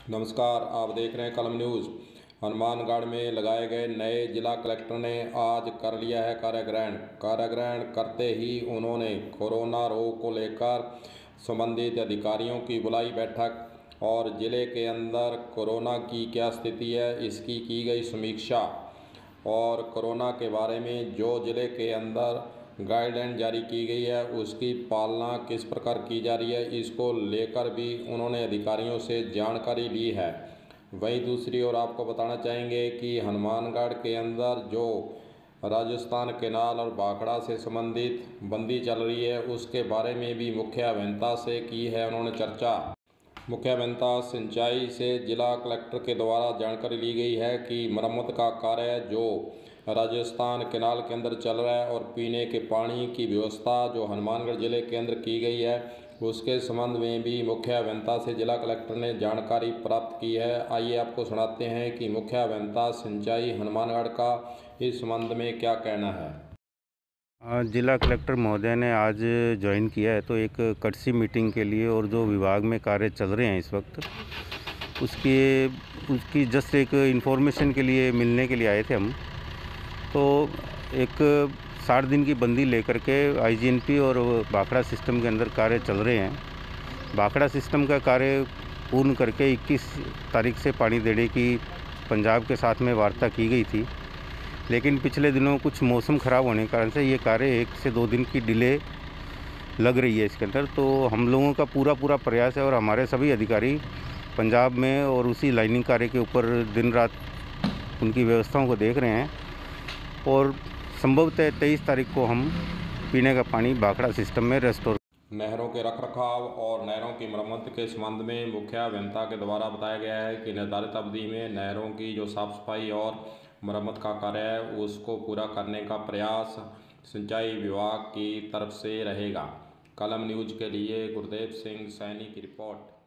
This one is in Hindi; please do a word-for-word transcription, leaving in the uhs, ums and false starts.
नमस्कार, आप देख रहे हैं कलम न्यूज़। हनुमानगढ़ में लगाए गए नए जिला कलेक्टर ने आज कर लिया है कार्यग्रहण। कार्यग्रहण करते ही उन्होंने कोरोना रोग को लेकर संबंधित अधिकारियों की बुलाई बैठक और जिले के अंदर कोरोना की क्या स्थिति है इसकी की गई समीक्षा और कोरोना के बारे में जो जिले के अंदर गाइडलाइन जारी की गई है उसकी पालना किस प्रकार की जा रही है, इसको लेकर भी उन्होंने अधिकारियों से जानकारी ली है। वहीं दूसरी ओर आपको बताना चाहेंगे कि हनुमानगढ़ के अंदर जो राजस्थान केनाल और भाखड़ा से संबंधित बंदी चल रही है उसके बारे में भी मुख्य अभियंता से की है उन्होंने चर्चा। मुख्य अभियंता सिंचाई से जिला कलेक्टर के द्वारा जानकारी ली गई है कि मरम्मत का कार्य जो राजस्थान केनाल के अंदर चल रहा है और पीने के पानी की व्यवस्था जो हनुमानगढ़ जिले के अंदर की गई है उसके संबंध में भी मुख्य अभियंता से जिला कलेक्टर ने जानकारी प्राप्त की है। आइए आपको सुनाते हैं कि मुख्य अभियंता सिंचाई हनुमानगढ़ का इस संबंध में क्या कहना है। जिला कलेक्टर महोदय ने आज ज्वाइन किया है तो एक कर्टसी मीटिंग के लिए और जो विभाग में कार्य चल रहे हैं इस वक्त उसके उसकी जस्ट एक इन्फॉर्मेशन के लिए मिलने के लिए आए थे हम। तो एक साठ दिन की बंदी लेकर के आईजीएनपी और भाखड़ा सिस्टम के अंदर कार्य चल रहे हैं। भाखड़ा सिस्टम का कार्य पूर्ण करके इक्कीस तारीख से पानी देने की पंजाब के साथ में वार्ता की गई थी, लेकिन पिछले दिनों कुछ मौसम ख़राब होने के कारण से ये कार्य एक से दो दिन की डिले लग रही है इसके अंदर। तो हम लोगों का पूरा पूरा प्रयास है और हमारे सभी अधिकारी पंजाब में और उसी लाइनिंग कार्य के ऊपर दिन रात उनकी व्यवस्थाओं को देख रहे हैं और संभवतः तेईस तारीख को हम पीने का पानी भाखड़ा सिस्टम में रेस्टोर। नहरों के रखरखाव और नहरों की मरम्मत के संबंध में मुख्य अभियंता के द्वारा बताया गया है कि निर्धारित अवधि में नहरों की जो साफ़ सफाई और मरम्मत का कार्य है उसको पूरा करने का प्रयास सिंचाई विभाग की तरफ से रहेगा। कलम न्यूज़ के लिए गुरदेव सिंह सैनी की रिपोर्ट।